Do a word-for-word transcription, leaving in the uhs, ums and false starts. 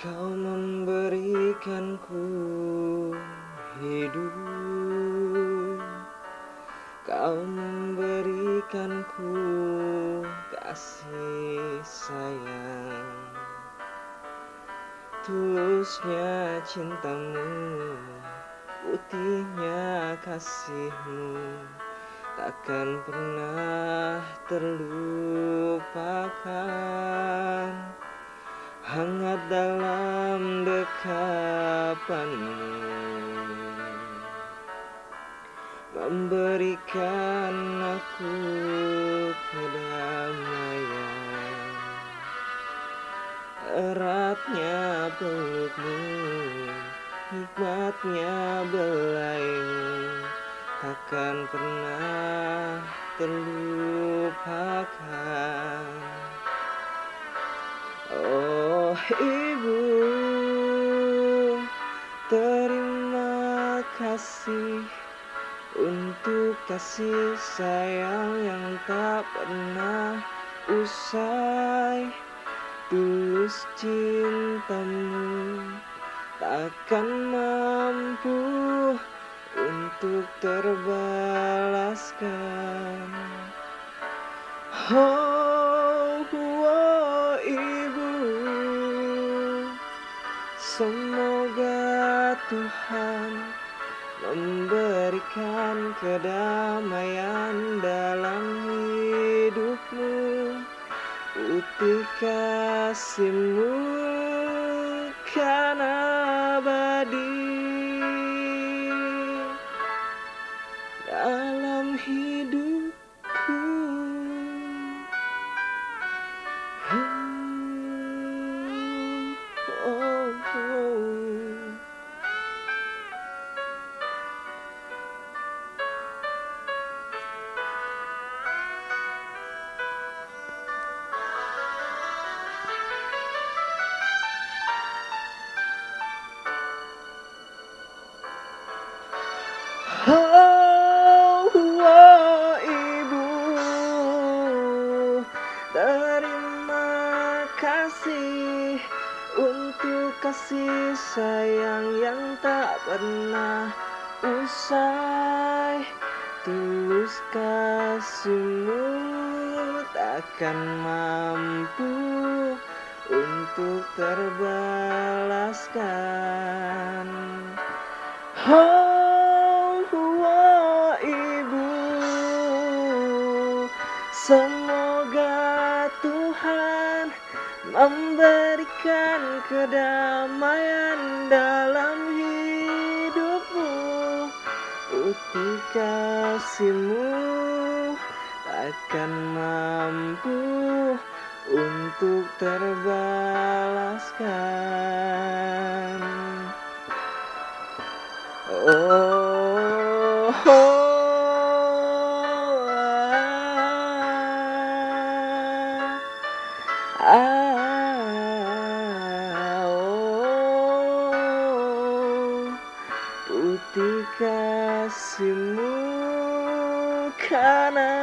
Kau memberikanku hidup, Kau memberikanku kasih sayang. Tulusnya cintamu, putihnya kasihmu, takkan pernah terlupakan. Hangat dalam dekapanmu, memberikan aku kedamaian. Eratnya pelukmu, hikmatnya belaimu, takkan pernah terlupakan. Oh Ibu, terima kasih untuk kasih sayang yang tak pernah usai. Tulus cintamu takkan mampu untuk terbalaskan. Oh, oh Ibu, semoga Tuhan memberikan kedamaian dalam hidupmu. Putih kasihmu kan abadi dalam hidupku. Hmm, oh, oh. Oh, oh Ibu, terima kasih untuk kasih sayang yang tak pernah usai. Tulus kasihmu takkan mampu untuk terbalaskan. Oh, oh Ibu, semoga Tuhan memberikan kedamaian dalam hidupmu. Putih kasihmu takkan mampu untuk terbalaskan. Oh, oh, ah, ah, oh, putih kasihmu kan